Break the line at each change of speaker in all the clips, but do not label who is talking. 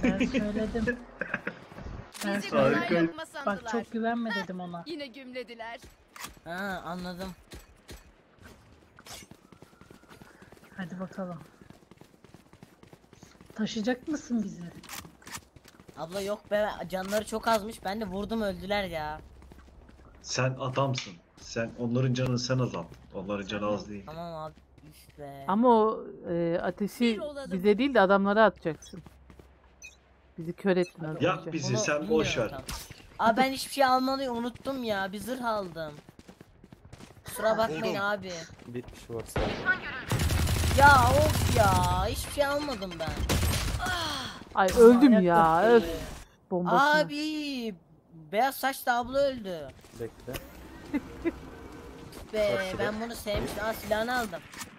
Ben söyledim. Ben
Bizi
söyledim.
kolay lokma sandılar.
Bak çok güvenme dedim ona.
Yine gümlediler.
Ha anladım.
Hadi bakalım. Taşıyacak mısın bizi?
Abla yok be, canları çok azmış. Ben de vurdum, öldüler ya.
Sen adamsın. Sen onların canını sen azalt. Onların canı az değil.
Tamam abi. Üf be.
Ama o ateşi
Bir olalım.
bize değil de adamlara atacaksın. Bizi kör ettin az
Yak
önce.
bizi
Onu
sen
bilmiyorum
boş ver.
tam. Abi ben hiçbir şey almayı unuttum ya. Bir zırh aldım. Kusura bakmayın abi.
Bir kişi var sadece.
Ya of ya. Hiçbir şey almadım ben.
Ay öldüm
Ayak
ya.
yok.
Öf. Bombasına.
Abi. Beyaz saçlı abla öldü.
Bekle.
Be
Bak şurada.
ben bunu sevmiştim. Aa silahını aldım.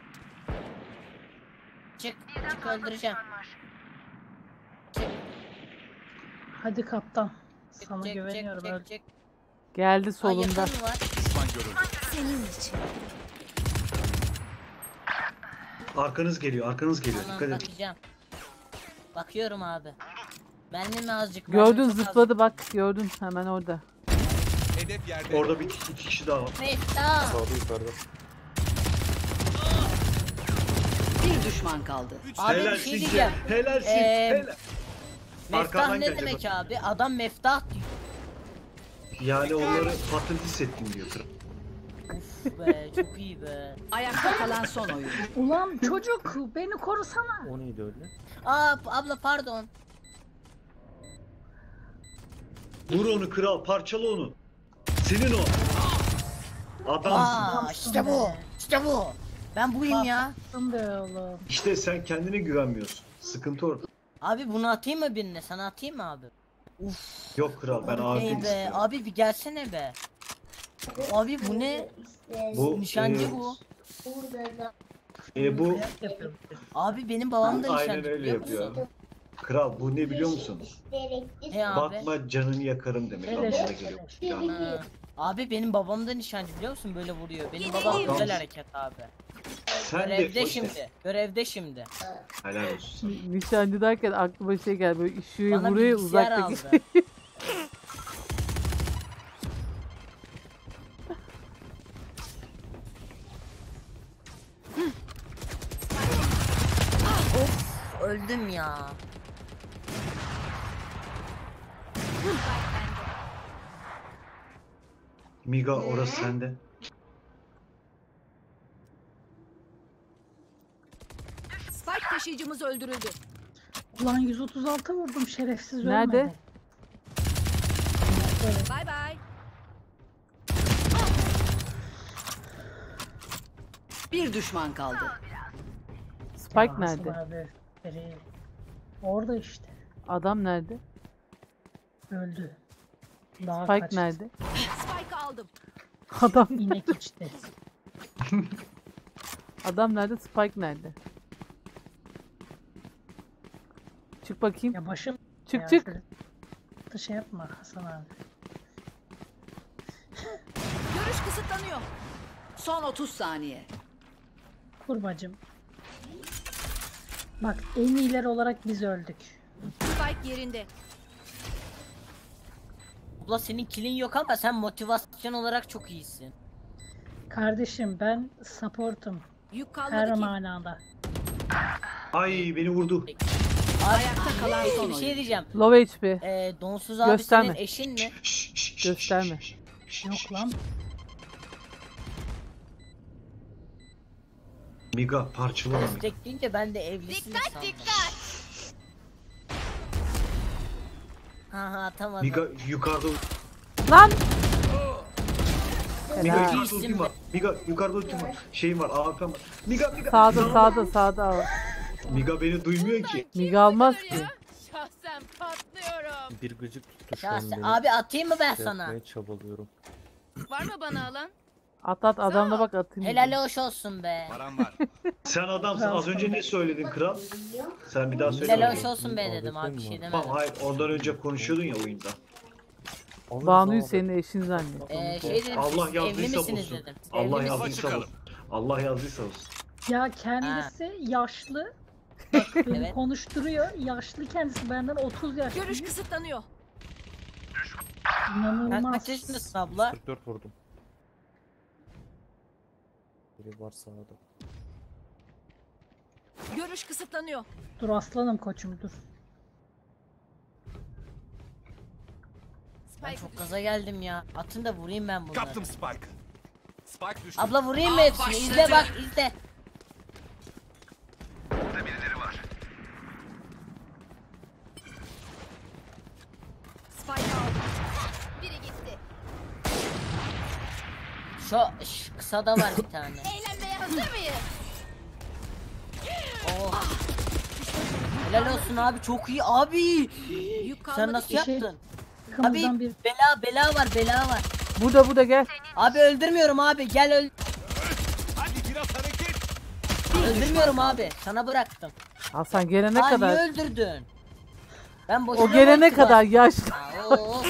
Çık. Çık öldüreceğim. Çık.
Hadi kaptan.
Çık,
Sana
çık,
güveniyorum.
çık,
öl.
çık, çık.
Geldi
Aa,
solunda.
yakın var.
Senin için.
Arkanız geliyor, arkanız geliyor.
Tamam,
Dikkat et.
bakacağım. Bakıyorum abi. Mermim azıcık.
Gördün,
mermim çok
zıpladı bak, gördün hemen orada.
Hedef yerde.
Orada iki kişi daha var.
azıcık. Mefta.
Sağda yukarıda.
Bir düşman kaldı.
Abi bir
Helal
şey
size.
diyeceğim.
Helalsin.
Helal. Meftah
Arkadan
ne
gelecek
demek
o.
abi? Adam meftah diyor.
Yani onları patates ettim diyor.
Uf be çok iyi be.
Ayakta kalan son oyun.
Ulan çocuk beni korusana.
O neydi öyle?
Aa abla pardon.
Vur onu kral, parçala onu. Senin o. Adamsın.
Aa işte bu. İşte bu. Ben buyum ya.
Baktım be oğlum.
İşte sen kendine güvenmiyorsun. Sıkıntı orada.
Abi bunu atayım mı birine? Sana atayım mı abi? Uf.
Yok kral, ben abi
Ey be.
istiyorum.
Abi bir gelsene be. Abi bu ne?
Bu
Nişancı bu.
bu
Yapıyorum.
Abi benim babam da nişancı
aynen öyle
biliyor
yapıyor.
musun?
Kral bu ne biliyor musun?
Ne abi?
Bakma canını yakarım demek
Beleş,
anlamına geliyor. Yani.
Ha. Abi benim babam da nişancı biliyor musun? Böyle vuruyor. Benim babam
Adam-
güzel hareket abi.
Sen de
Görevde
o
şimdi. Görevde şimdi.
Helal olsun.
Nişancı derken aklıma şey geldi, böyle ışığı
Bana
vuruyor
bilgisayar
uzaktaki.
aldı. Of öldüm ya.
Miga orası sende.
Spike taşıyıcımız öldürüldü.
Ulan 136 vurdum şerefsiz
Nerede?
ölmedi.
Bay bay.
Bir düşman kaldı.
Spike
Ya
nerede?
Hasan abi, biri- Orada işte.
Adam nerede?
Öldü. Daha
Spike
kaçtı.
nerede?
Spike aldım.
Adam
İnek içti.
adam nerede? Spike nerede? Çık bakayım.
Ya başım.
Çık
ya
çık.
şöyle da şey yapma Hasan abi.
Görüş kısıtlanıyor.
Son 30 saniye.
Kurbacım. Bak en iyiler olarak biz öldük.
Spike yerinde.
Abla senin kilin yok ama sen motivasyon olarak çok iyisin.
Kardeşim ben supportum.
Yük kalmadı
Her
ki.
manada.
Ay beni vurdu.
Ayakta kalan son
Bir şey
oyun.
diyeceğim.
Low HP.
Donsuz abi
Gösterme.
senin eşin mi?
Gösterme.
Yok lan.
Miga parçala onu.
Destekleyince ben de evlisin sandım.
Dikkat.
Ha atamadım.
Miga yukarıda
Lan!
Miga
Helal.
yukarıda ultim var. Miga yukarıda ultim var. Şeyim var, AWP'm var. Miga.
Sağda.
Miga beni duymuyor ki.
Miga almaz ki.
Şahsen patlıyorum.
Bir gıcık tuttu şu an
Şahsen,
beni.
abi atayım mı ben
Şey
sana?
yapmaya çabalıyorum.
Var mı bana alan?
At adamla bak atayım.
Helal hoş olsun be.
Param var.
Sen adamsın. Az önce ne söyledin kral? Sen bir daha söyle.
Helal
bakayım.
hoş olsun be dedim abi bir şey demedim.
Tamam hayır ondan önce konuşuyordun ya oyunda.
Banu'yu senin eşin zannet.
Şey dedim
Allah
siz evli
yazdıysa
misiniz
olsun.
dedim.
Allah
Evli
yazdıysa
misiniz?
olsun. Allah yazdıysa olsun.
Ya kendisi yaşlı. Beni
Evet.
konuşturuyor. Yaşlı kendisi benden 30 yaş.
Görüş kısıtlanıyor.
Sen
İnanılmaz.
kaç yaşındasın abla?
44 vurdum. Biri var sağda.
Görüş kısıtlanıyor.
Dur aslanım koçum dur.
Ben
Spike
çok gaza geldim ya. Atın da vurayım ben bunları.
Kaptım Spike. Spike düştü.
Abla vurayım mı hepsini? İzle bak izle.
Spike aldı. Biri gitti.
Şu kısa da var bir tane.
Eğlenmeye hazır mıyız?
Oh. Helal olsun abi çok iyi abi.
Yük
Sen
kalmadı
nasıl
ki.
yaptın?
Arkamızdan
Abi
bir
bela var.
Burada gel.
Abi öldürmüyorum abi gel
Hadi biraz hareket.
öldürmüyorum abi. Sana bıraktım.
Hasan gelene
Aa niye
kadar.
öldürdün? Ben boşuna
O gelene
belki
kadar
bastım.
yaşlı.
Aa, oo.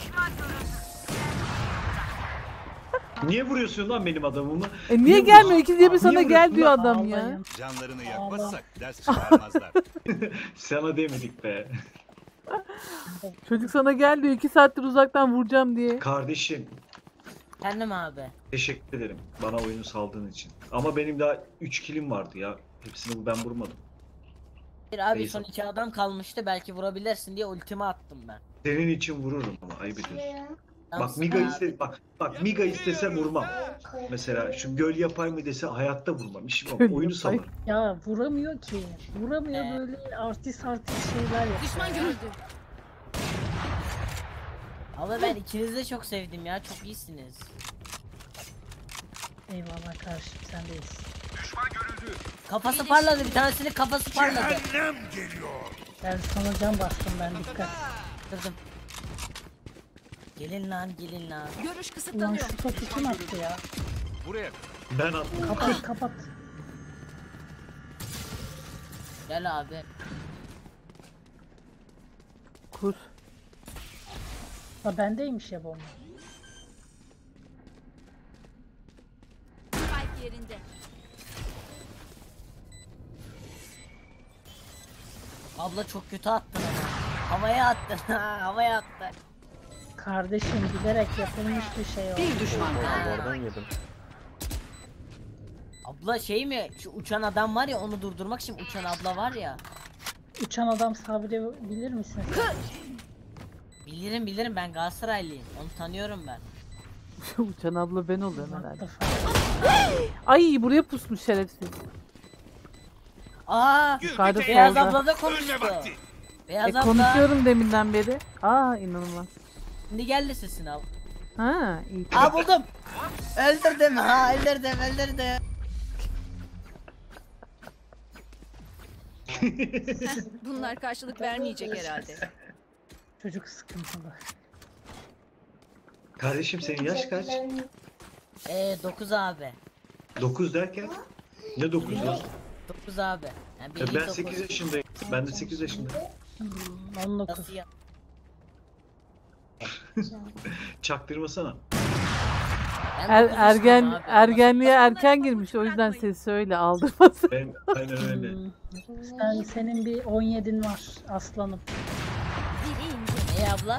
Niye vuruyorsun lan benim adamımı?
Niye gelmiyor?
vuruyorsun?
İkide bir sana
Niye
gel
vuruyorsun
diyor
lan?
adam ya.
Ağlayın.
Canlarını yakmazsak ders çıkarmazlar.
Sana demedik be.
Çocuk sana gel diyor 2 saattir uzaktan vuracağım diye.
Kardeşim
Kendim abi.
teşekkür ederim bana oyunu saldığın için. Ama benim daha 3 kilim vardı ya. Hepsini ben vurmadım.
Bir abi
Neyse.
son 2 adam kalmıştı belki vurabilirsin diye ultimi attım ben.
Senin için vururum ama ayıp ediyorsun. Bak
Yansın
Miga
abi.
iste bak Miga istese vurmam. Mesela şu göl yapar mı dese hayatta vurmam. İşim yok.
Göl
Oyunu
yapar.
salarım.
ya vuramıyor ki. Vuramıyor böyle artist şeyler yapıyor.
Düşman görüldü.
Ama ben ikinizi de çok sevdim ya çok iyisiniz.
Eyvallah kardeşim sendeyiz.
Kafası parladı bir tanesinin kafası parladı.
Ben sana can bastım ben dikkat.
Kırdım. Gelin lan.
Görüş
Ulan
kısıtlanıyor.
şu topu kim attı ya?
Buraya.
Ben attım.
Kapat.
Gel abi.
Kur.
Ha bendeymiş ya bomba.
Spike yerinde.
Abla çok kötü attın ama. Havaya attın. Havaya attın.
Kardeşim bilerek yapılmış bir şey o.
Bir düşman kaldı.
Duvardan yedim.
Abla şey mi? Şu uçan adam var ya onu durdurmak için uçan abla var ya.
Uçan adam Sabri bilir misin?
Bilirim ben Galatasaraylıyım. Onu tanıyorum ben.
Uçan abla ben oluyorum
What
herhalde.
the fuck?
Ay buraya pusmuş şerefsiz.
Aa!
Yukarıda
Beyaz
solda.
abla da konuştu. Beyaz abla.
Konuşuyorum deminden beri. Aa inanılmaz.
Şimdi geldi sesin al.
Ha iyi.
Aa buldum. Öldürdüm ha öldürdüm.
Bunlar karşılık vermeyecek herhalde.
Çocuk sıkıntılı.
Kardeşim senin yaş kaç?
9 abi.
9 derken? Ne 9 lan?
9 abi. Yani
Ben
bildiğin
8
dokuz.
yaşındayım. Ben de 8 yaşındayım.
19.
Nasıl ya?
Çaktırmasana.
Ben dokuz yaşındayım abi.
Ergenliğe erken girmiş o yüzden sesi öyle aldırmasın.
Ben aynen öyle.
Senin bir 17'in var aslanım.
Biri indi.
Ne abla?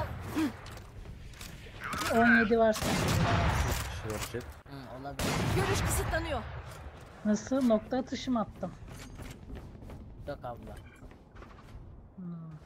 17 var sende.
Kişi var jet.
Hı, olabilir.
Görüş kısıtlanıyor.
Nasıl? Nokta atışı mı attım?
Yok abla.
Hmm.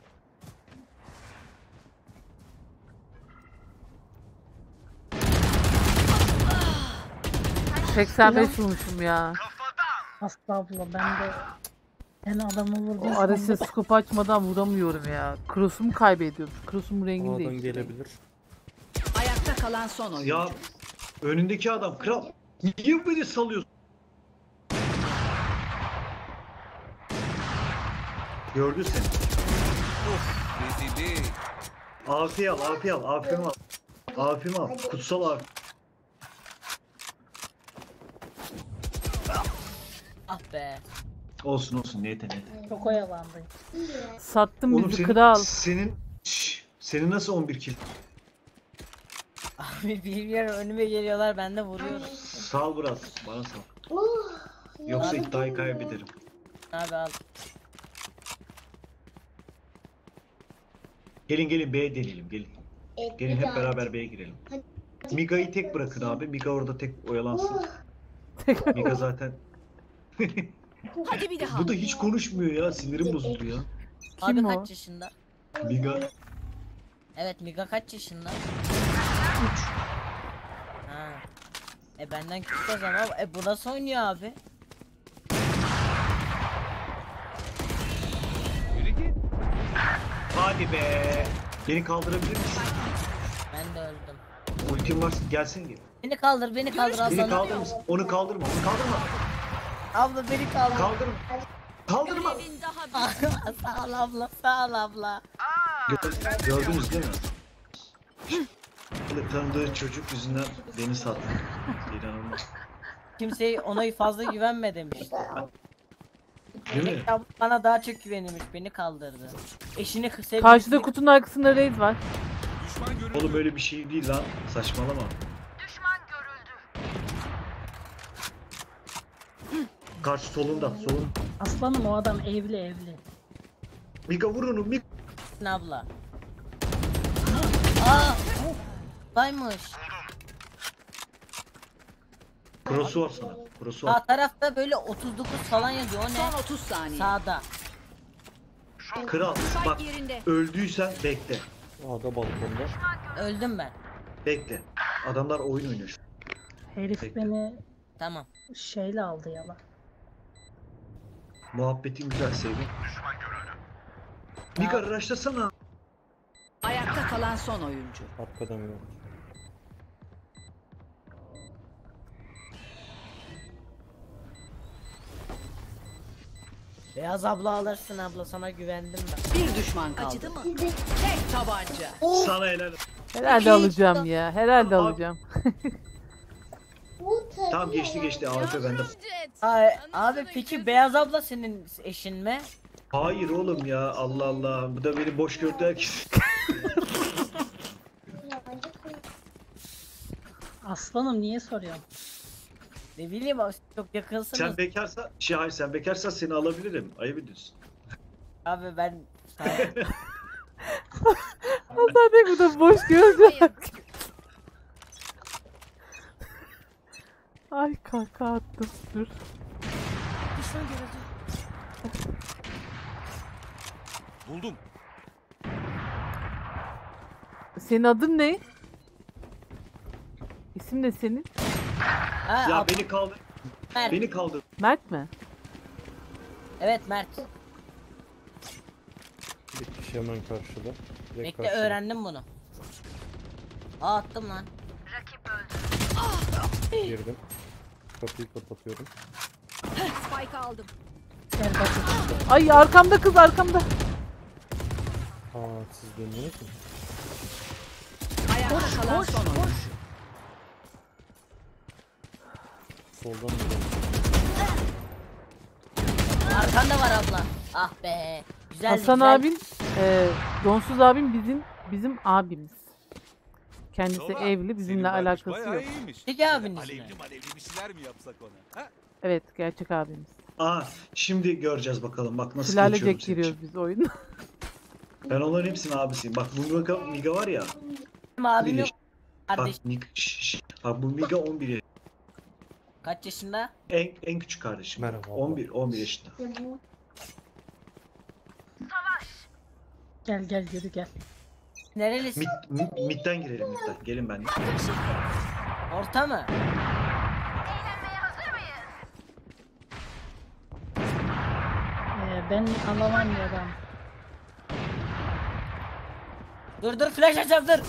Hmm. 85 vurmuşum ya.
Asla abla ben de sen adamı vurdun.
O arası skop açmadan vuramıyorum ya. Cross'umu kaybediyorum. Cross'umun rengini
Oradan
değiştiriyor.
gelebilir.
Ayakta kalan son oyuncu.
Ya önündeki adam kral. Niye beni salıyorsun? Gördü seni.
Rezillik.
Afi al. Afimi al. Afimi al. Kutsal abi.
Ah be.
Olsun. Niyete.
Çok oyalandım.
Sattım
Oğlum
bizi
senin,
kral.
senin nasıl 11 kill?
Abi bilmiyorum önüme geliyorlar ben de vuruyorum.
Sal biraz. Bana sal. Yoksa iddiayı kaybederim.
Abi al.
Gelin gelin B'ye deneyelim gelin. Gelin hep beraber B'ye girelim. Miga'yı tek bırakın abi. Miga orada tek oyalansın. Miga zaten.
Hadi bir daha.
Bu da hiç konuşmuyor ya. Sinirim bozuldu ya.
Abi
Kim o?
kaç yaşında?
Miga.
Evet Miga kaç yaşında? 3. Ha. Benden küçük o zaman. Bu nasıl oynuyor abi?
Yürü git.
Hadi be. Beni kaldırabilir misin?
Ben de öldüm.
Ultim varsa gelsin gel.
Beni kaldır, beni kaldır
Beni
abla.
kaldırır mısın? Onu kaldırma. Onu kaldırma.
Abla beni kaldır.
Kaldırma. Kaldırma.
Görevin daha bir.
Sağ ol abla, sağ ol abla.
Gördünüz değil mi? Tanıdığı çocuk yüzünden beni sattı. İnanılmaz.
Kimseye ona fazla güvenme demişti.
Değil mi?
Ya bana daha çok güvenilmiş, beni kaldırdı. Eşini sevgilisini...
Karşıda kutunun arkasında raid var.
Düşman görüldü.
Oğlum öyle bir şey değil lan. Saçmalama. Karşı solunda. Solun.
Aslanım o adam evli.
Miga vur onu. Miga.
abla. Aa! Baymış.
Cross'u var sana. Cross'u var.
Sağ tarafta böyle 39 falan yazıyor. O ne?
Son 30 saniye.
Sağda.
Kral bak.
Spike yerinde.
Öldüysen bekle.
A'da balkonda.
Öldüm ben.
Bekle. Adamlar oyun oynuyor.
Herif
Bekle.
beni
Tamam.
şeyle aldı yalan.
Muhabbetin güzel sevdim. Miga rushlasana.
Ayakta kalan son oyuncu.
Arkadan yok.
Beyaz abla alırsın abla, sana güvendim ben.
Bir düşman kaldı.
Acıdı mı?
Tek tabanca.
Sana helal.
Herhalde alacağım ya. Herhalde
Abi-
alacağım.
Tamam geçti. AWP bende.
Abi peki Beyaz abla senin eşin mi?
Hayır oğlum ya. Allah Allah. Bu da beni boş gördü herkes.
Aslanım niye soruyorsun?
Ne bileyim abi, çok yakınsınız.
Sen bekarsa hayır sen bekarsan seni alabilirim. Ayıp ediyorsun.
Abi ben...
Zaten bu da boş görecek. Ay kaka attım. Dur.
Düşman görüldü.
Buldum.
Senin adın ne? İsim ne senin?
Ha,
Ya
abla,
beni kaldır.
Mert.
Beni kaldır.
Mert mi?
Evet Mert.
Bir kişi hemen karşıda. Direkt
Bekle,
karşıda.
öğrendim bunu. Aa, attım lan.
Girdim. Kapıyı kapatıyorum.
Spike aldım.
Gel bakayım.
Ay arkamda kız arkamda.
Aa, siz dönüyorsunuz mu?
Ayakta kalan son oyuncu.
Soldan mı dönüyorsunuz?
Arkanda var abla. Ah be. Güzel.
Hasan
güzel.
abin, Donsuz abim bizim abimiz. Kendisi
Sola,
evli, bizimle
senin varmış,
alakası
bayağı
yok.
iyiymiş.
Peki abiniz mi?
Alevli bir şeyler mi yapsak ona? Ha?
Evet, gerçek abimiz.
Aa şimdi göreceğiz bakalım. Bak nasıl
Sülalecek
geçiyorum senin
giriyoruz
için.
biz oyuna.
Ben onların hepsinin abisiyim. Bak bu Miga var ya.
Benim abim
Bir
yok.
yaş-
Kardeş
Bak Miga, bak bu Miga 11 yaşında.
kaç yaşında?
En küçük kardeşim.
Merhaba abla.
11 yaşında.
Gel yürü gel.
Nerelisin?
Mid'den girelim mid'den. Gelin benimle.
Orta mı?
Ben Almanya'dan.
Dur flash açacağım, dur.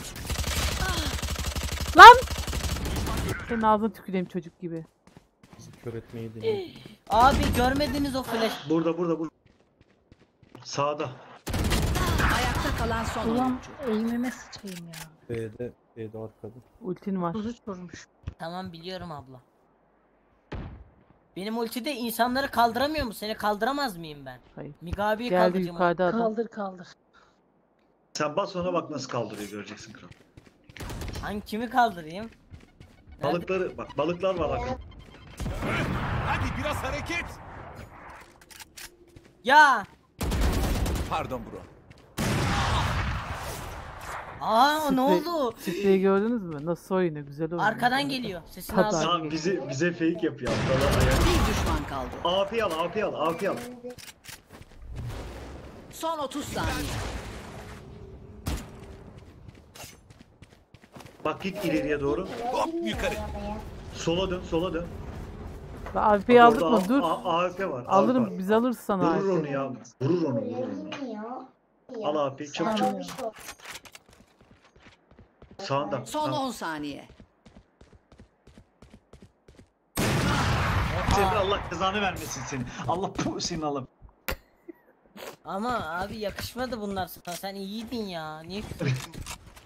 Lan! Senin ağzına tüküreyim çocuk gibi.
Bizi kör etmeyi deneyin.
Abi görmediniz o flash.
Burada. Sağda.
Ayakta kalan son
Ulan
oyuncu.
eğimime sıçayım ya.
B'de arkada.
Ultin var.
Kuzu vurmuş.
Tamam biliyorum abla. Benim ultide insanları kaldıramıyor mu? Seni kaldıramaz mıyım ben?
Hayır.
Miga abiyi
Geldi
kaldıracağım.
yukarıda adam.
Kaldır.
Sen bas ona bak nasıl kaldırıyor göreceksin kral.
Hangi kimi kaldırayım? Nerede?
Balıkları bak balıklar var bak.
Hadi biraz hareket.
Ya!
Pardon bro.
Aa ne
Sprey-
oldu?
Spreyi gördünüz mü? Nasıl oynuyor? Güzel oynuyor.
Arkadan geliyor. Sesini
Tabii.
aldım.
Sağ bize fake yapıyor. Aptal ya.
Bir düşman kaldı.
AP al, AP al, AP al.
Son 30 saniye.
Bak git ileriye doğru.
Hop yukarı.
Sola dön, sola dön.
AWP'yi aldık mı?
Orada
Dur.
AWP var.
Alırım.
var.
Biz alırız sana
Vurur onu
AWP'yi.
ya. Vurur onu, vurur onu. Al AWP'yi çabuk çabuk. Sağında.
Son
Ha.
10 saniye.
Senin Allah cezanı vermesin seni. Allah senin Allah.
Ama abi yakışmadı bunlar sana. Sen iyiydin ya. Niye küfür ettin?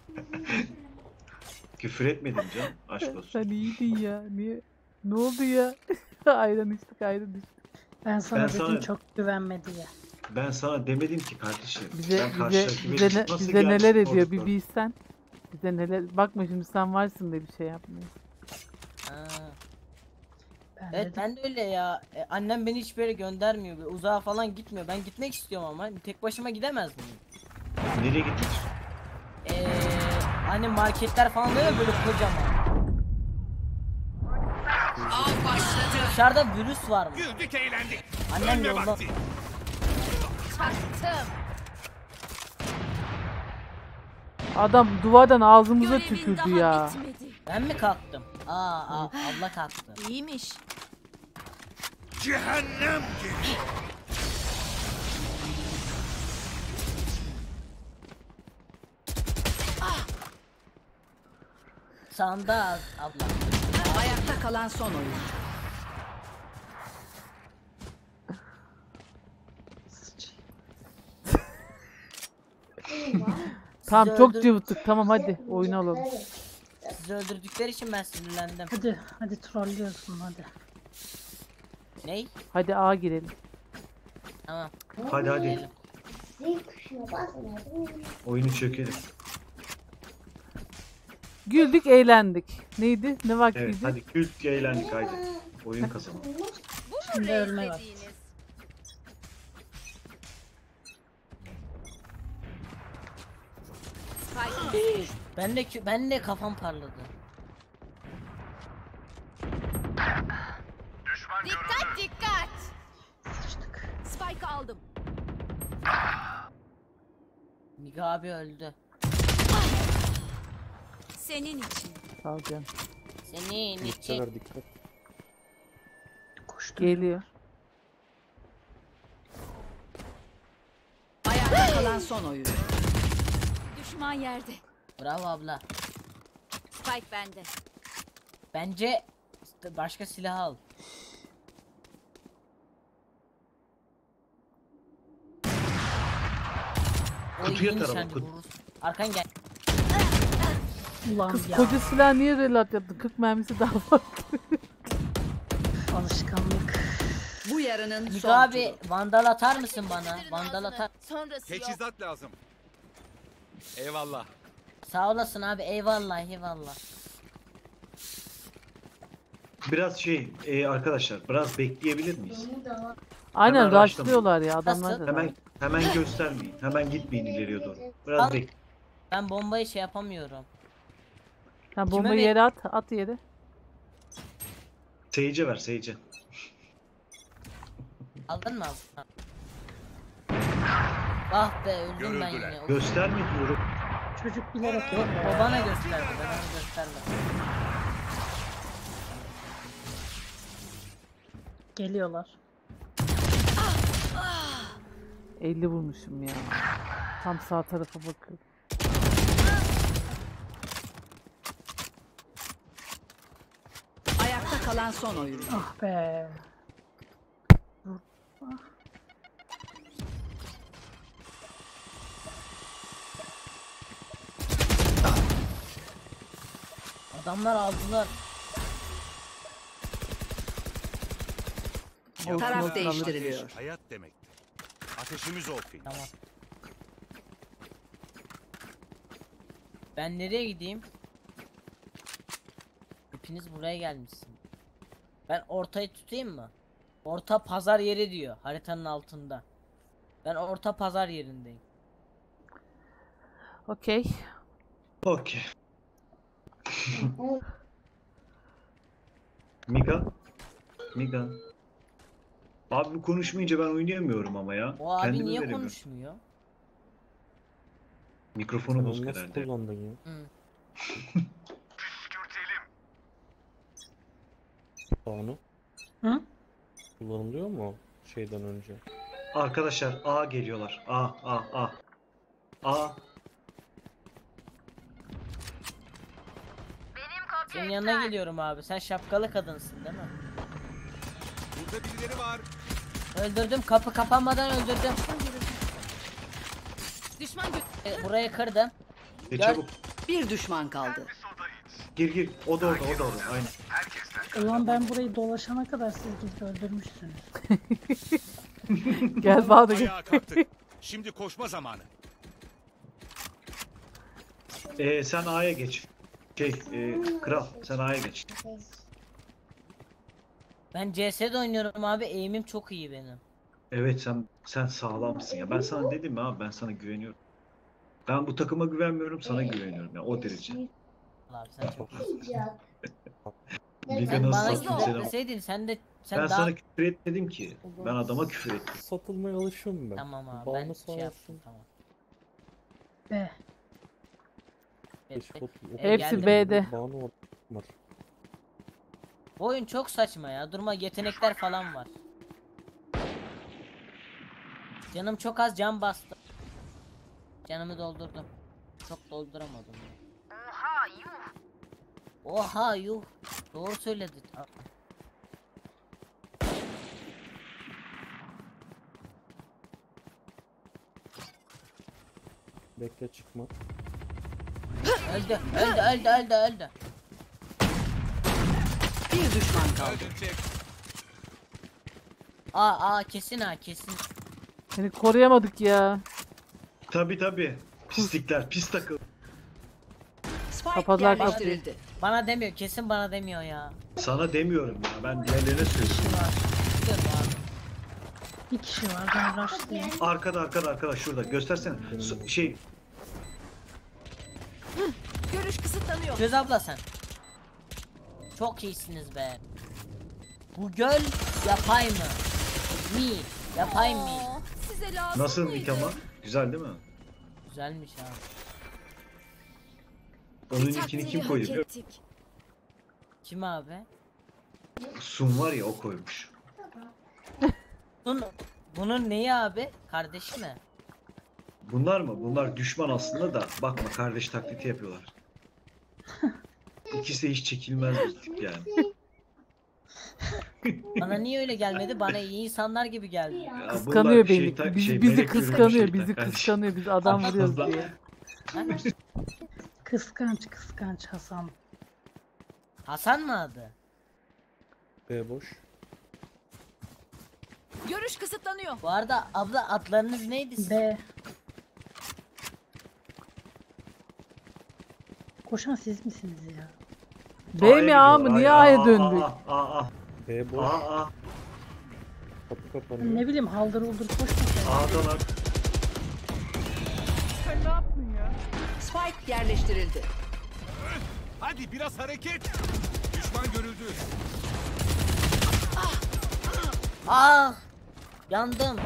Küfür etmedim canım. Aşk olsun.
Sen iyiydin ya. Niye? Ne oldu ya? Ayran içtik, ayran içtik.
Ben sana
Ben
dedim
sana-
çok güvenmedi ya.
Ben sana demedim ki kardeşim.
Bize
Ben
bize
karşıdaki
bize,
birisi
ne,
nasıl
bize
gelmiş
neler ediyor
orada?
bir bilsen. Bize neler. Bakma şimdi sen varsın diye bir şey yapmıyor.
Ha.
Ben
Evet
dedim.
ben de öyle ya. Annem beni hiçbir yere göndermiyor. Böyle uzağa falan gitmiyor. Ben gitmek istiyorum ama tek başıma gidemez miyim?
Nereye gittik?
Hani marketler falan oluyor ya böyle kocaman.
Av başladı.
Dışarıda virüs var mı?
Güldük eğlendik.
Annem
Ölme
yolda.
vakti.
Çaktım.
Adam duvardan ağzımıza
Görevin
tükürdü
daha
ya.
bitmedi.
Ben mi kalktım? Abla kalktı.
İyiymiş.
Cehennem geliyor.
Sağında abla.
Ayakta kalan son oyun.
Tamam
Sizi
çok
öldür-
cıvıttık. Tamam hadi oyun alalım.
Sizi öldürdükleri için ben sinirlendim.
Hadi trollüyorsun hadi.
Ney?
Hadi A girelim.
Tamam.
Hadi hadi.
Girelim.
Oyunu çökelim.
Güldük eğlendik. Neydi? Ne
Evet
vaktiydi?
hadi kült eğlendik haydi. Oyun kazanalım.
Şimdi ölme var.
Ben de kafam parladı.
Dikkat dikkat. Spike aldım.
Miga abi öldü.
Senin için.
Sağ ol canım.
Senin için.
Yükseler dikkat.
Koştu.
Geliyor.
Ayakta kalan son oyun.
Düşman yerde.
Bravo abla.
Spike bende.
Bence başka silah al. O
Kutuya
iyi
tarama,
nişancı,
kutu.
vurursun. Arkan gel.
Ulan
Kız
ya.
koca silah niye relat yaptı? 40 mermisi daha var.
Alışkanlık.
Bu yarının
Miga
son
abi
turu.
vandal atar mısın bana? Vandal atar.
Sonrası yok.
Teçhizat lazım. Eyvallah.
Sağ olasın abi, eyvallah eyvallah.
Biraz arkadaşlar biraz bekleyebilir miyiz?
Aynen
Hemen
rushlıyorlar ya adamlar da.
Hemen göstermeyin. Hemen gitmeyin ileriye doğru. Biraz
Al.
bek.
Ben bombayı şey yapamıyorum.
Ha, bombayı
ver-
yere at. At yere.
Sage'e ver Sage'e.
Aldın mı aldın? Ah be öldüm ben
Görüldüler.
yine.
Gösterme diyorum.
Çocuk bilerek
Yok
yapıyor.
o bana gösterdi, ben ona göstermedim.
Geliyorlar.
50 vurmuşum ya. Tam sağ tarafa bakıyorum.
Ayakta kalan son oyun.
Ah be.
Adamlar aldılar.
Olsun,
Taraf
olsun,
değiştiriliyor.
Ateş hayat demektir. Ateşimiz olsun.
Tamam. Ben nereye gideyim? Hepiniz buraya gelmişsin. Ben ortayı tutayım mı? Orta pazar yeri diyor haritanın altında. Ben orta pazar yerindeyim.
Okey.
Okey. Mika. Mika. Abi bu konuşmayınca ben oynayamıyorum ama ya.
O abi
Kendimi
niye
veremiyorum.
konuşmuyor?
Mikrofonu
Sen
bozuk
onu nasıl
herhalde.
kullandın ya?
Hı.
Banu.
Hı?
Kullanılıyor mu o şeyden önce?
Arkadaşlar A geliyorlar. A.
Senin yanına geliyorum abi. Sen şapkalı kadınsın değil mi?
Burada birileri var.
Öldürdüm. Kapı kapanmadan öldürdüm.
Düşman
Burayı kırdım. Gör-
Çabuk.
Bir düşman kaldı.
Gir. O da orada. Aynen.
Ulan ben burayı dolaşana kadar siz gidip öldürmüşsünüz.
Gel Banu gel.
Ayağa kalktık. Şimdi koşma zamanı.
Sen A'ya geç. Kral sen A'ya geç.
Ben CS'de oynuyorum abi. Aim'im çok iyi benim.
Evet sen sağlamsın ya. Ben sana dedim mi abi, ben sana güveniyorum. Ben bu takıma güvenmiyorum, sana güveniyorum ya, o derece.
Abi sen çok iyisin.
Mika
Sen bana
nasıl
küfür
sattın selam.
etmeseydin sen de
Ben
daha...
sana küfür etmedim ki. Ben adama küfür ettim.
Satılmaya alışıyorum ben.
Tamam abi
Banu
ben
sağ
şey yaptım
olsun.
tamam.
Be.
Keşke
Hepsi
geldim.
B'de.
Banu var.
Bu oyun çok saçma ya. Durma yetenekler falan var. Canım çok az can bastı. Canımı doldurdum. Çok dolduramadım. Oha yuh. Doğru söyledi.
Bekle çıkma.
Öldü.
Bir düşman kaldı.
Öldürecek.
Kesin kesin.
Seni koruyamadık ya.
Tabi. Pislikler, pis takım.
Spike
Kapadılar
yerleştirildi.
Bana demiyor, kesin bana demiyor ya.
Sana demiyorum ya, ben diğerlerine söylüyorum.
Biliyorum abi.
Bir kişi var, ben rushlayayım.
Arkada şurada, göstersene.
görüş kısıtlanıyor.
Göz abla sen. Çok iyisiniz be. Bu göl yapay mı? Yapay mı?
Size lazım
Nasıl
mıydı?
Mika ama? Güzel değil mi?
Güzelmiş abi.
Onun
Bir
linkini
takdiri
kim
hak
koydu biliyor
ettik.
Kim abi?
musun? Sun var ya, o koymuş.
Bunun neyi abi? Kardeşi mi?
Bunlar mı? Bunlar düşman aslında da, bakma kardeş taklidi yapıyorlar. İkisi de hiç çekilmez bir tip yani.
Bana niye öyle gelmedi? Bana iyi insanlar gibi geldi.
Ya bunlar
Kıskanıyor beni.
şeytan-
Bizi
melek
kıskanıyor.
yürümüş
Bizi
şeytan
kıskanıyor. Biz adam vuruyoruz
Aslında-
diye.
Kıskanç Hasan.
Hasan mı adı?
B boş.
Görüş kısıtlanıyor.
Bu arada abla adlarınız neydi sizin?
B. Koşan siz misiniz ya?
B mi A mı? Niye A'ya döndük?
B boş.
Aa.
Kapı kapanıyor.
Ne bileyim, haldır uldur koşma.
A'dalar.
Spike yerleştirildi.
Hadi biraz hareket. Düşman görüldü.
Ah! Yandım.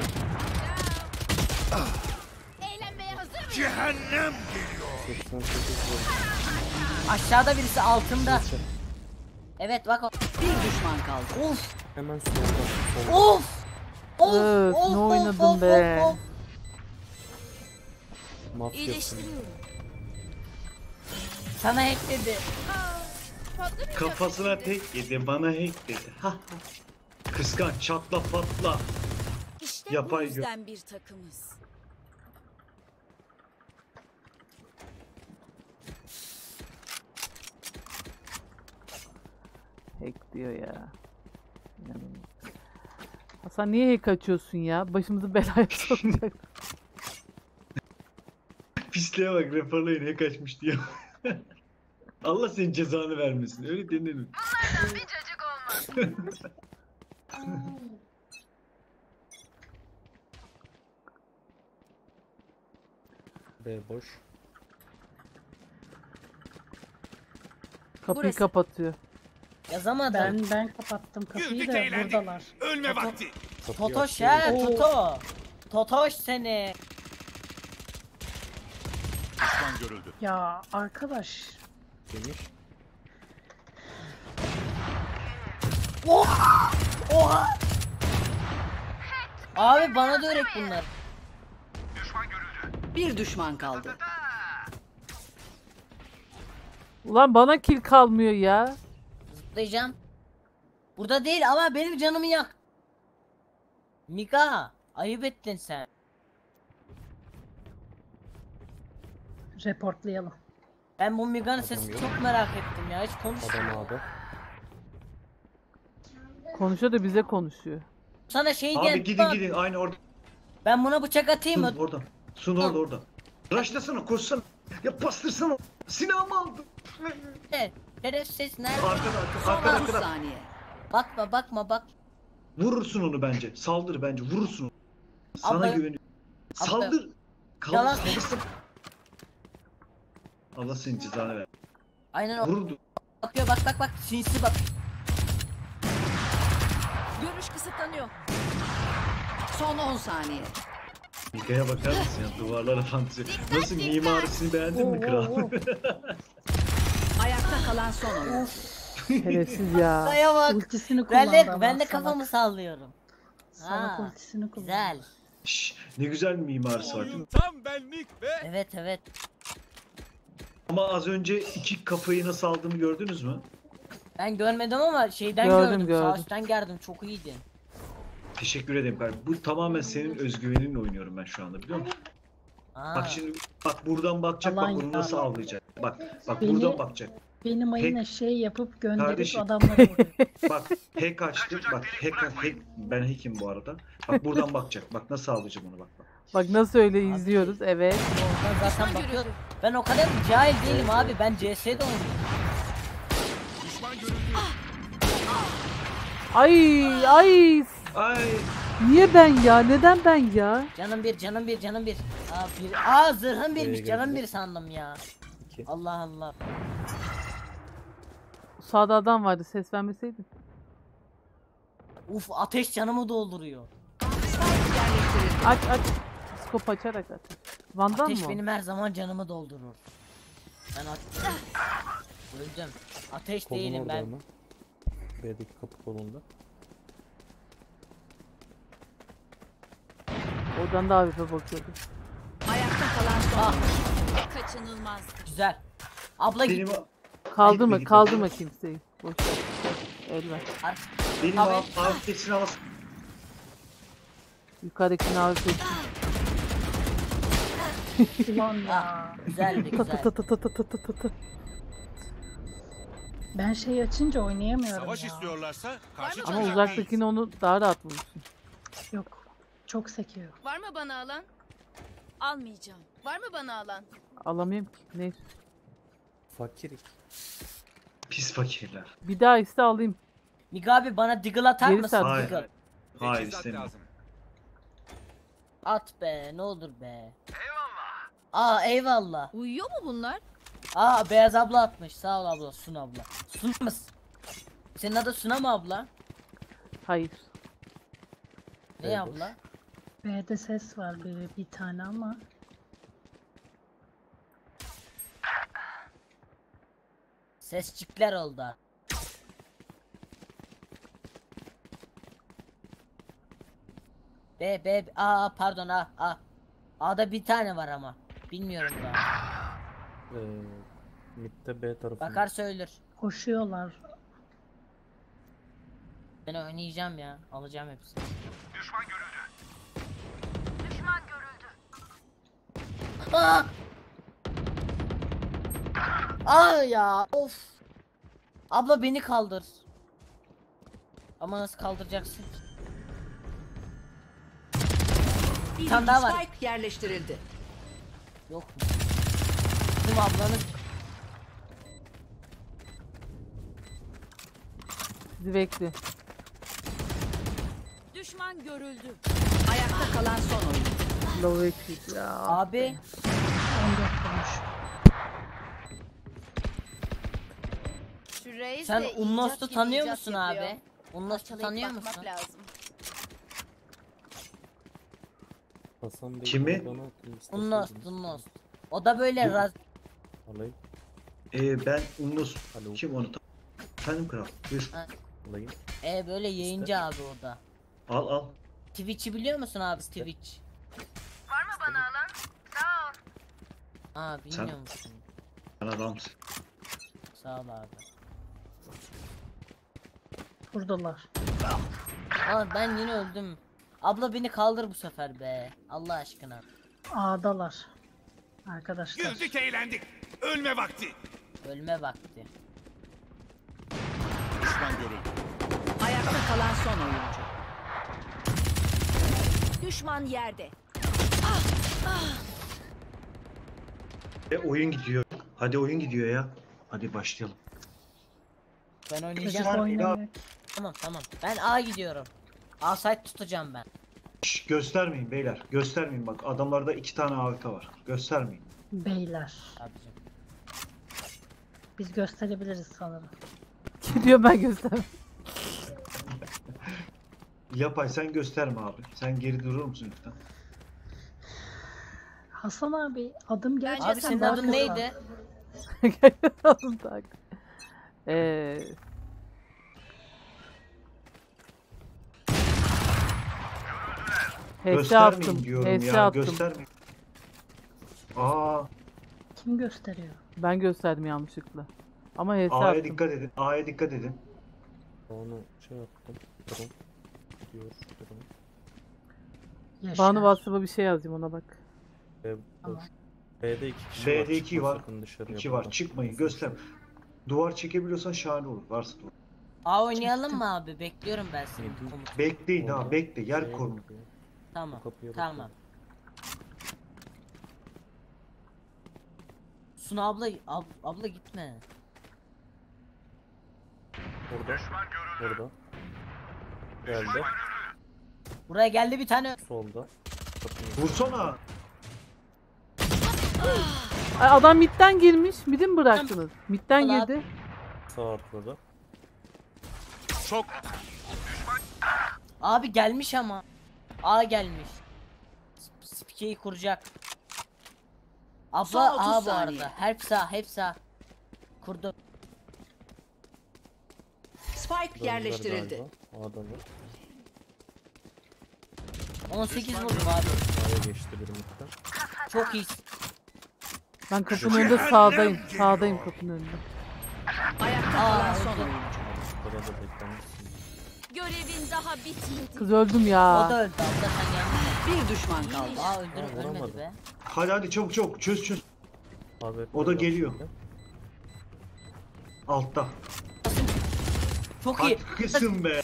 Eğlenmeye hazır mıyız?
Cehennem geliyor.
88 vurdu.
Aşağıda birisi altımda. Evet bak o.
Bir düşman kaldı.
Uf!
Hemen solda.
Of!
Öf, ne oynadın be?
Mafyasın.
İyileştiriyorum.
Sana hackledi.
Patlamayacak
Kafasına
şimdi.
tek yedi, bana hack dedi. Ha. Kıskanç, çatla patla.
İşte
Yapay
bu
gö-
yüzden bir takımız.
Hack diyor ya. İnanılmaz. Hasan niye hack açıyorsun ya? Başımızı belaya sokacak.
Pisliğe bak, raporlayın hack açmış diyor. Allah senin cezanı vermesin. Öyle denir mi?
B boş.
Kapıyı
Burası.
kapatıyor.
Yazamadım.
Ben kapattım kapıyı
Güldük,
da
eğlendik.
buradalar.
Ölme vakti.
Kapıyı
Totoş
açıyor.
he Toto. Totoş seni.
Düşman görüldü.
Ya arkadaş.
Demiş.
Oha. Abi bana da öğret bunlar.
Bir düşman kaldı.
Ulan bana kill kalmıyor ya.
Zıplayacağım. Burada değil ama benim canımı yak. Mika ayıp ettin sen.
Reportlayalım.
Ben bu Miga'nın
Adam
sesini
yok.
çok merak ettim ya. Hiç konuşmuyor.
Adam ağda.
Konuşuyor da bize konuşuyor.
Sana şey
Abi
diyen
gidin gidin aynı orada.
ben buna bıçak atayım mı?
Sun orada. Sun orada orada. Rush'lasana koşsana. Ya bastırsana. Silahımı aldım.
Şerefsiz nerede?
Arkada
30
arkada.
saniye.
Bakma bak.
Vurursun onu bence. Saldır bence. Vurursun onu. Sana
Abla-
güveniyorum. Saldır.
Yalan.
Saldırsın. Allah senin cezanı ver.
Aynen o.
Vurdu.
Bakıyor bak. Sinsi bak.
Görüş kısıtlanıyor.
Son 10 saniye.
Mika'ya bakar mısın ya? Duvarlara fantezi. Nasıl mimarisini beğendin mi kral?
Ayakta kalan son oyun.
Şerefsiz ya.
Daya bak.
Ultisini kullandı ama
Ben de
salak.
kafamı sallıyorum.
Salak
Ha,
ultisini kullandı.
Güzel.
Şşş, ne güzel bir mimarisi var değil mi?
Tam benlik be.
Evet.
Ama az önce iki kafayı nasıl aldığımı gördünüz mü?
Ben görmedim ama şeyden
Gördüm.
gördüm. Sağ üstten gördüm. Çok iyiydi.
Teşekkür ederim kardeşim. Bu tamamen senin özgüveninle oynuyorum ben şu anda biliyor musun?
Aa,
Bak şimdi bak buradan bakacak
Aman
bak bunu
ya.
nasıl avlayacak. Bak
Beni-
buradan bakacak.
Benim ayına şey yapıp gönderip
Kardeşim.
adamlara vuruyor.
Bak hack açtı. Bak hack ben hack'im bu arada. Bak buradan bakacak. Bak nasıl avlayacağım onu bak.
Bak nasıl öyle izliyoruz. Evet.
ben zaten bakıyorum. Ben o kadar cahil değilim abi. Ben CS'de oynuyorum.
Düşman görüldü.
Ay.
Ay
Niye ben ya? Neden ben ya?
Canım bir. Aa zırhım birmiş.
Nereye
Canım
geldi?
bir sandım ya.
İki.
Allah.
Sağda adam vardı. Ses vermeseydin.
Uf ateş canımı dolduruyor.
Yerleştirildi.
Aç. Skop açarak aç. Van'dan
Ateş
mı?
benim her zaman canımı doldurur. Ben öldüm. Ateş
Kolun
değilim
orada
ben.
ama. B'deki kapı kolunda.
Oradan da AWP bakıyordu.
Ayakta kalan son
Ah,
oyun.
Kaçınılmaz.
güzel. Abla
benim
git.
Kaldırma
Gitme.
kimseyi. Boş ver. El ver.
benim
Abi.
AFK'sini alasın.
Yukarıdakini AWP.
Ulan ya.
Ah, güzeldi güzel.
Ben şey açınca oynayamıyorum
Savaş
ya.
istiyorlarsa karşı
Ama
çıkacak
uzaktakini onu daha rahat vurursun.
Yok. Çok sekiyor.
Var mı bana alan? Almayacağım. Var mı bana alan?
Alamıyorum ki. Neyse.
Fakirik.
Pis fakirler.
Bir daha iste alayım.
Mika abi bana diggle atar
Geri
mısın?
sat.
Hayır.
Diggle.
Hayır
Teçhizat
istemiyorum.
lazım.
At be ne olur be. Eyvallah. Eyvallah.
Uyuyor mu bunlar?
Beyaz abla atmış. Sağ ol abla. Sun abla. Sun mısın? Senin adı Suna mı abla?
Hayır.
Ne
Evet.
abla?
B'de ses var bir tane ama.
Sesçikler oldu. Pardon A'da bir tane var ama. Bilmiyorum daha.
Mid'de B tarafında.
Bakar söyler.
Koşuyorlar.
Ben oynayacağım ya. Alacağım hepsini. Düşman görüldü. Ya of. Abla beni kaldır. Ama nasıl kaldıracaksın? Bir tane daha var.
Spike yerleştirildi.
Yok mu? Bizim ablanın
Sizi bekliyor.
Düşman görüldü.
Ayakta kalan son oyun.
Low HP ya.
abi
14 olmuş.
Reis
Sen
de
Unlost'u
icat gibi
tanıyor
icat
musun
yapıyor.
abi? Unlost'u
Parçalayıp
tanıyor
bakmak
musun?
lazım.
Hasan Bey
Kimi?
bana atın isterseniz.
Unlost. O da böyle
Bu-
raz...
Alayım.
Ben Unnos.
Alo.
Kim onu? Efendim kral. Buyur.
Alayım.
böyle yayıncı abi o da.
Al al.
Twitch'i biliyor musun abi, Twitch?
Var mı bana alan?
Aa bilmiyor musun?
Sen adamsın.
Sağ ol abi.
Buradalar.
Aa ben yine öldüm. Abla beni kaldır bu sefer be. Allah aşkına.
A'dalar. Arkadaşlar.
Güldük eğlendik. Ölme vakti.
Ölme vakti.
Düşman görüldü.
Ayakta kalan son oyuncu. Düşman yerde.
Oyun gidiyor. Hadi oyun gidiyor ya. Hadi başlayalım.
Ben
Çocuk
oynayacağım.
oynamak.
Tamam. Ben A gidiyorum. A site tutacağım ben.
Şş, göstermeyin beyler. Göstermeyin bak. Adamlarda 2 tane AWP var. Göstermeyin.
Beyler.
Abicim.
Biz gösterebiliriz sanırım.
Gidiyor ben göstermem.
Yapay sen gösterme abi. Sen geri durur musun lütfen?
Hasan abi adım gerçekten
Abi senin
daha
adın
kısa.
neydi?
Alın tak. HS
Göstermeyin
attım.
diyorum
HS
ya.
attım.
Göstermeyin. Aa,
Kim gösteriyor?
Ben gösterdim yanlışlıkla. Ama HS
A'ya
attım.
dikkat edin. A'ya dikkat edin.
Onu şey yaptım. Durun. Diyor. Durun.
Yaşar.
Bana WhatsApp'a bir şey yazayım, ona bak.
Tamam.
B'de 2 kişi
B'de
var.
2
Çıkma
var.
sakın dışarı
2
yapalım.
var. Çıkmayın. Göster. Duvar çekebiliyorsan şahane olur. Varsa duvar.
A oynayalım mı abi? Bekliyorum ben seni
Yedi.
komut.
Bekleyin ha.
Orada
Bekle. Yer
şey
korun.
yapıyor.
Tamam.
Kapıya
Tamam.
bakıyorum.
Suna abla abla gitme.
Orada. Geldi.
Buraya geldi bir tane.
Solda. Kapının
Vursana.
Ay, adam midden girmiş. Midi mi bıraktınız? Midden
Ulan.
girdi.
sağ atladı.
Çok
Abi gelmiş ama. A gelmiş. Spikeyi kuracak.
Son
Abla
30
A bu
saniye.
arada. Hep sağ. Kurdu.
Spike
Döndüler
yerleştirildi.
galiba. A'da var.
18 vurdum abi.
A'ya geçti bir miktar.
Çok iyi.
Ben kapının önünde sağdayım. Sağdayım kapının önünde.
Ayakta
Aa,
kalan son
öldü.
oyuncu.
Burada da beklenmişsin.
Görevin daha bitmedi.
Kız öldüm
O
ya.
da öldü abla, sen yalnız.
Bir düşman kaldı.
Aa öldürüp
Aa,
ölmedi
vuramadı.
be.
Hadi çabuk çabuk. Çöz.
Abi
O da geliyor.
şimdi.
Altta.
Çok iyi.
Hadi kızım be.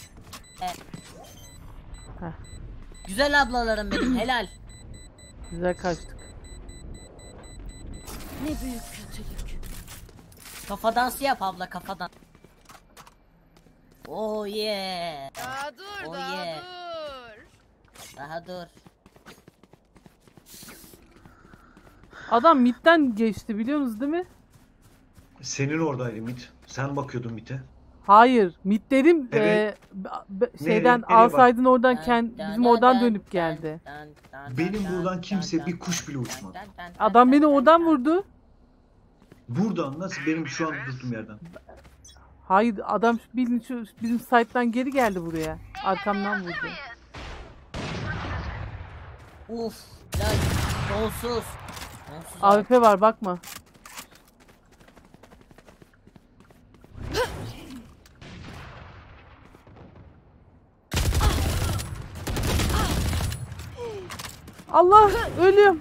Güzel ablalarım benim, helal.
Güzel kaçtık.
Ne büyük kötülük.
Kafa dansı yap abla, kafadan. Oh yeah.
Daha dur
Oh
daha
yeah.
dur.
Daha dur.
Adam midden geçti, biliyorsunuz değil mi?
Senin oradaydı Mit. Sen bakıyordun Mit'e.
Hayır. Mid dedim.
Evet.
Şeyden
Nereye
alsaydın oradan
Dan,
bizim
dan,
oradan
dan,
dönüp
dan,
geldi.
dan, dan,
Benim
dan,
buradan
dan,
kimse
dan,
bir
dan,
kuş bile
dan,
uçmadı.
dan, dan,
Adam beni
dan,
oradan
dan.
vurdu.
Buradan nasıl benim şu an durduğum yerden.
Hayır, adam bildiğin şu bizim site'dan geri geldi buraya. Arkamdan vurdu.
Uf. Lan sonsuz. Sonsuz.
AWP var, bakma. Allah, ölüyorum.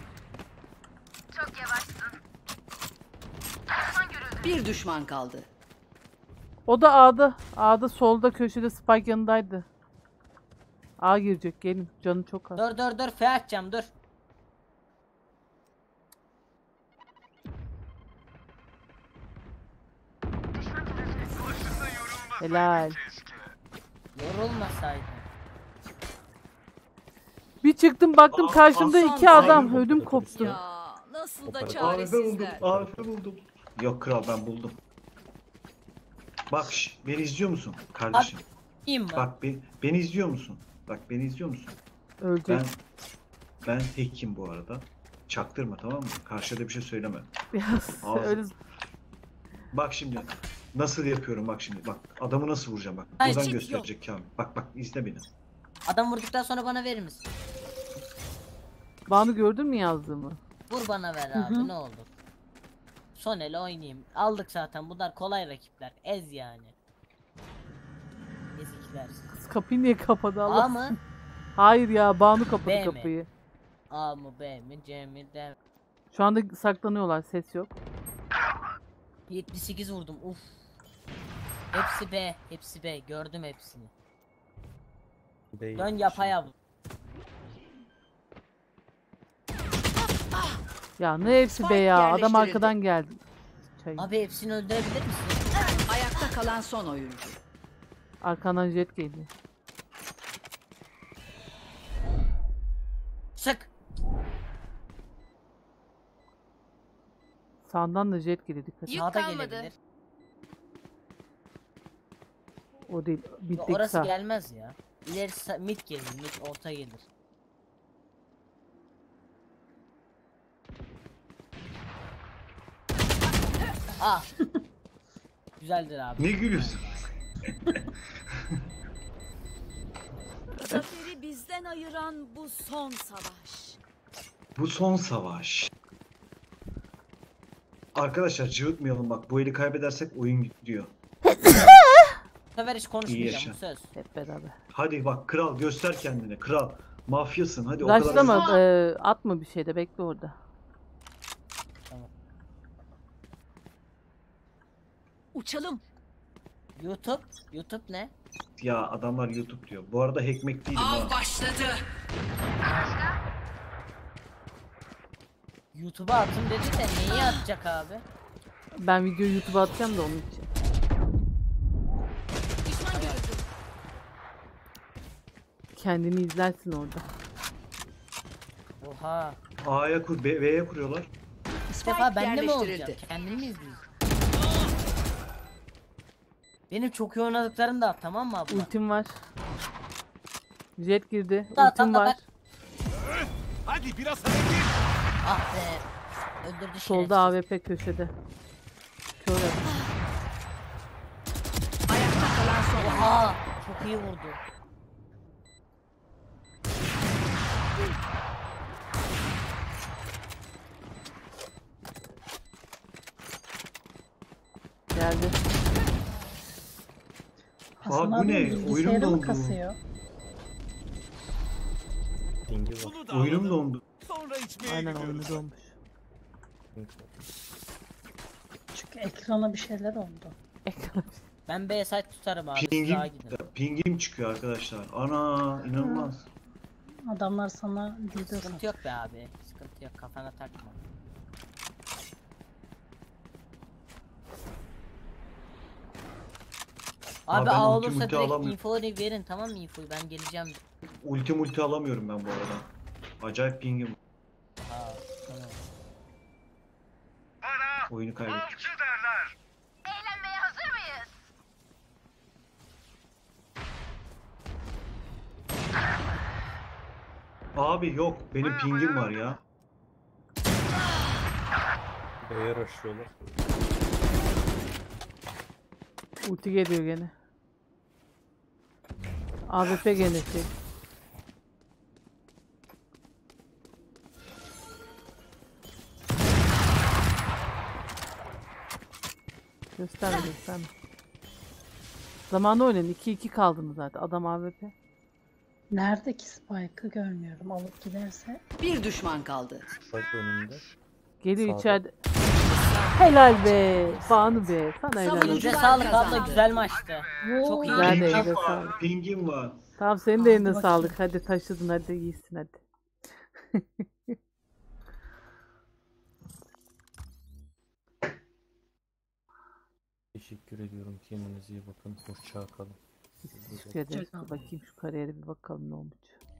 Bir düşman kaldı.
O da A'da. A'da solda köşede Spike yanındaydı. A girecek, gelin. Canı çok az.
Dur F atacağım, dur.
Helal.
Yorulmasaydın.
Bir çıktım baktım karşımda
Hasan,
iki adam.
saygı
Ödüm
oldu
koptu.
Ya nasıl da
AWP
AWP buldum.
çaresizler.
AWP buldum. Yok kral ben buldum. Bak beni izliyor musun kardeşim?
İyiyim mi?
Bak beni izliyor musun? Bak beni izliyor musun?
Ölecek.
Ben tekim bu arada. Çaktırma, tamam mı? Karşıda bir şey söyleme.
Biraz
Ağzı-
öyle
Bak şimdi nasıl yapıyorum, bak şimdi. Bak adamı nasıl vuracağım bak.
Hayır,
Buradan
çit
gösterecek Kamil. Bak izle beni.
Adam vurduktan sonra bana verir misin?
Banu gördün mü yazdığımı?
Vur bana ver
Hı
abi
hı.
ne olur. Son ele oynayayım. Aldık zaten, bunlar kolay rakipler. Ez yani. Ezikler.
Kız kapıyı niye kapadı Allah?
A mı?
Hayır ya, Banu kapadı
B mi?
kapıyı.
A mı B mi C mi D mi?
Şu anda saklanıyorlar, ses yok.
78 vurdum uf. Hepsi B. Hepsi B. Gördüm hepsini.
Bey
Dön yapayalnız.
Ya ne hepsi be
Spike
ya, adam
yerleştirildi.
arkadan geldi. Çay.
Abi hepsini öldürebilir misin?
Ayakta kalan son oyuncu.
Arkandan jet geliyor.
Sık.
Sağdan da jet geliyor, dikkat et.
Yük
Sağda
kalmadı.
gelebilir.
O değil,
Yo,
bittik
orası
sağ.
gelmez ya. İlerisi mid gelir, mid orta gelir. Ah. Güzeldir abi.
Ne gülüyorsun?
Zaferi bizden ayıran bu son savaş.
Bu son savaş. Arkadaşlar cıvıtmayalım bak. Bu eli kaybedersek oyun gidiyor.
Bu sefer hiç konuşmayacağım
yaşa.
bu söz.
Hep beraber.
Hadi bak kral, göster kendini. Kral. Mafyasın. Hadi o kadar.
Raşlama, atma bir şey de, bekle orada.
Uçalım.
YouTube ne?
Ya adamlar YouTube diyor. Bu arada hackmek değilim ha.
Av başladı.
YouTube'a atın dedi de neyi atacak abi?
Ben videoyu YouTube'a atacağım da onun için.
Düşman görüldü.
Kendini izlersin orada.
Oha.
A'ya kur, B'ye kuruyorlar.
Bir
Spike
defa ben de mi olacağım?
yerleştirildi.
Kendimi mi izleyeceğim? Benim çok iyi oynadıklarım da at, tamam mı abla?
Ultim var. Jet girdi.
Daha
Ultim
tatlı
var.
bak.
Hadi biraz hareket.
Ah be. Öldürdü
Solda AWP köşede. Kör at.
Ayakta kalan son oyuncu.
Oha. Çok iyi vurdu.
Geldi.
Hasan
bu
abi
ne?
bilgisayarı
Oyunum
mı
dondu.
kasıyor?
Dingi var.
Bunu da
Oyunum
alalım.
dondu.
Sonra içmeye
Aynen
gidiyoruz.
oyunu olmuş.
Çünkü ekrana bir şeyler oldu.
Ben B site tutarım abi. Siz
Pingim,
daha gidin.
pingim çıkıyor arkadaşlar. Ana inanılmaz.
Adamlar sana DDoS
Sıkıntı
atıyor.
yok be abi. Sıkıntı yok, kafana takma. Abi
ben
A
ulti
olursa
multi
direkt
alamıyorum.
info'yu verin, tamam mı, infoyu ben geleceğim.
Ulti alamıyorum ben bu arada. Acayip pingim.
Aa, tamam.
Oyunu kaybettik.
Eğlenmeye hazır mıyız?
Abi yok, benim pingim var ya.
B'ye rushlıyorlar.
Ulti geliyor gene. AWP gene şey. Gösterme. Zamanı oynayın. 2-2 kaldınız zaten. Adam AWP.
Nerede ki Spike'ı görmüyorum. Alıp giderse.
Bir düşman kaldı.
Spike önünde.
Geliyor
Sağda.
içeride. Helal be. Banu be. Sana helal olsun.
Elinize
Oyuncular
sağlık abla,
kazandı.
güzel maçtı. Çok iyi.
Güzel de
Pingim
eline
var.
sağlık.
Pingim var.
Tamam, senin de eline
Hadi
sağlık. Hadi taşıdın, hadi iyisin hadi.
Teşekkür ediyorum. Kendinize iyi bakın. Hoşça kalın.
Teşekkür ederiz. Dur bakayım şu kariyere bir bakalım ne olmuş.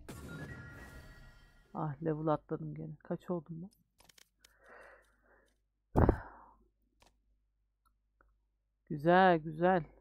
Ah, level atladım gene. Kaç oldum ben? Güzel güzel.